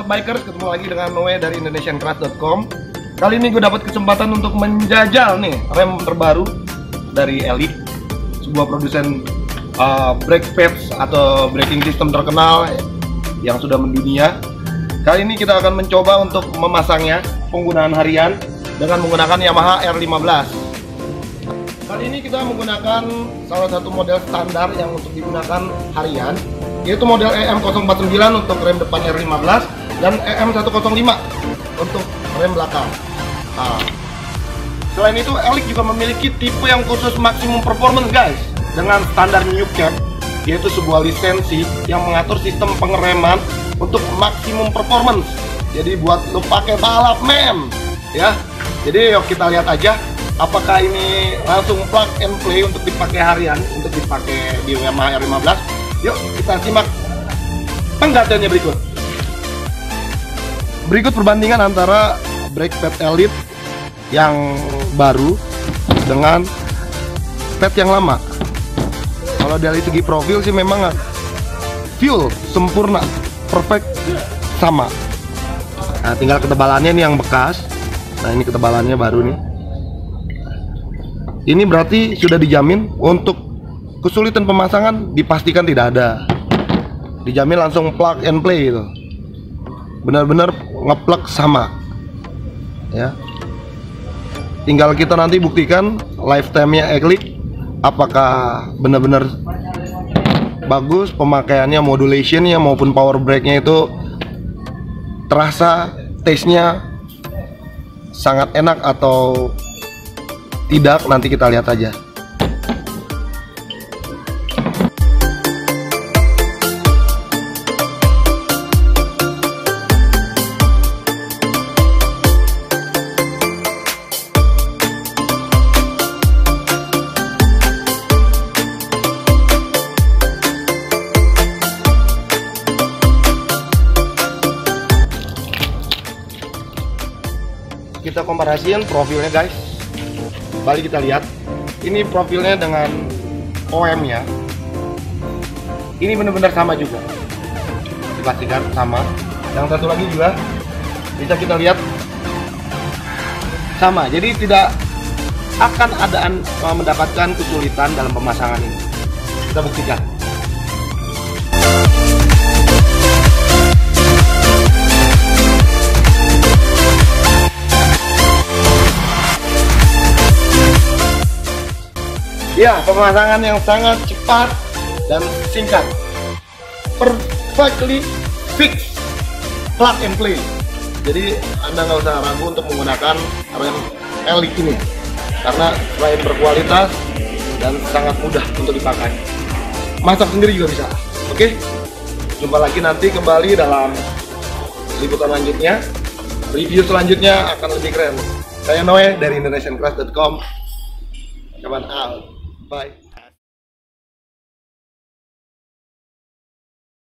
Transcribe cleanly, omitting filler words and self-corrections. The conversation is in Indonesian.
Sobat Bikers, ketemu lagi dengan Noe dari indonesiancraft.com. Kali ini gue dapat kesempatan untuk menjajal nih rem terbaru dari Elite, sebuah produsen brake pads atau braking system terkenal yang sudah mendunia. Kali ini kita akan mencoba untuk memasangnya penggunaan harian dengan menggunakan Yamaha R15. Kali ini kita menggunakan salah satu model standar yang untuk digunakan harian, yaitu model EM049 untuk rem depan R15 dan EM105 untuk rem belakang. Selain itu, Elite juga memiliki tipe yang khusus maksimum performance guys, dengan standar new cap, yaitu sebuah lisensi yang mengatur sistem pengereman untuk maksimum performance. Jadi buat lo pakai balap men, ya. Jadi yuk kita lihat aja apakah ini langsung plug and play untuk dipakai harian, untuk dipakai di Yamaha R15. Yuk kita simak penggadeannya berikut. Berikut perbandingan antara brake pad Elite yang baru dengan pad yang lama. Kalau dari segi profil sih memang fuel sempurna, perfect, sama. Nah, tinggal ketebalannya nih yang bekas. Nah, ini ketebalannya baru nih. Ini berarti sudah dijamin untuk kesulitan pemasangan dipastikan tidak ada. Dijamin langsung plug and play gitu. Benar-benar ngeplug sama. Ya. Tinggal kita nanti buktikan lifetime-nya Elite apakah benar-benar bagus, pemakaiannya, modulation-nya maupun power brake-nya itu terasa, taste-nya sangat enak atau tidak, nanti kita lihat aja. Kita komparasiin profilnya guys. Balik kita lihat, ini profilnya dengan OM nya, ini benar-benar sama juga, dipastikan sama. Yang satu lagi juga bisa kita lihat sama, jadi tidak akan ada mendapatkan kesulitan dalam pemasangan ini. Kita buktikan. Ya, pemasangan yang sangat cepat dan singkat, perfectly fix, plug and play. Jadi Anda nggak usah ragu untuk menggunakan rem Elite ini, karena selain berkualitas dan sangat mudah untuk dipakai, masak sendiri juga bisa. Oke, jumpa lagi nanti kembali dalam liputan lanjutnya. Review selanjutnya akan lebih keren. Saya Noe dari indonesiancraft.com. Kapan out. Bye.